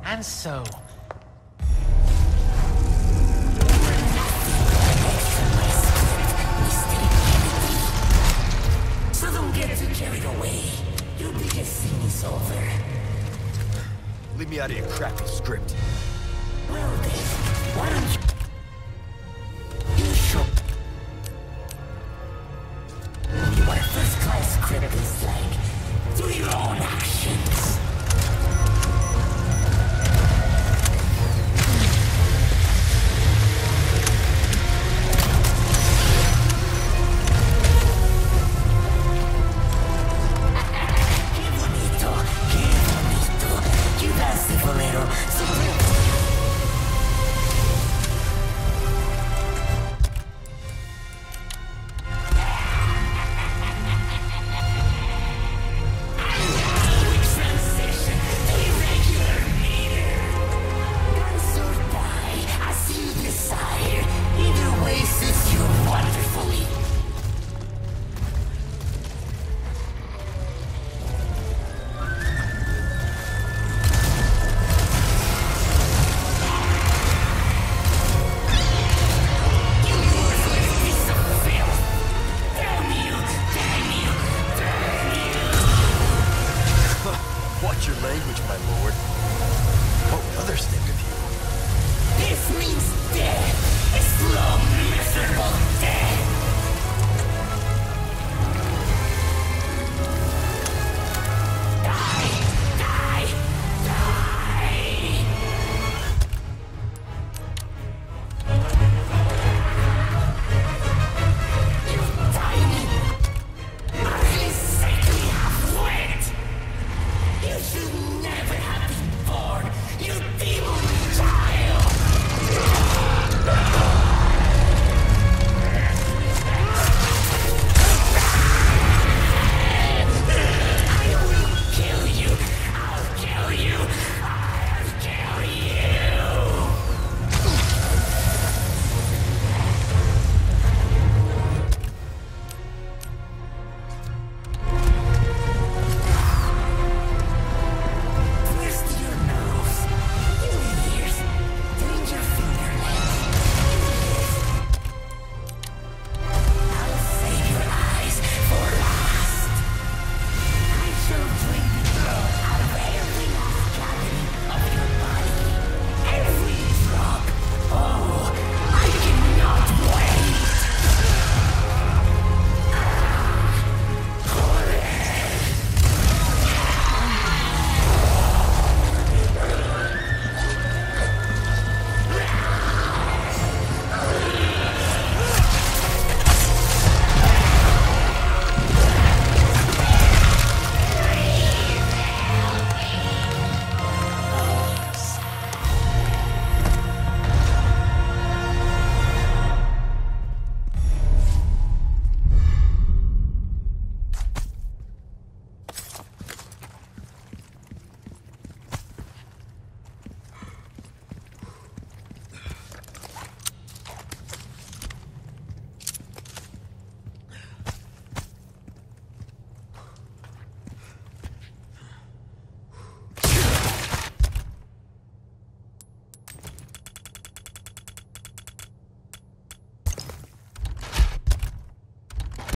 And so... So don't get too carried away. Your biggest scene is over. Leave me out of your crappy script. Well then, why don't you show me what a first-class script is like through your own actions? Watch your language, my lord. What would others think of you? This means death! A slow, miserable death!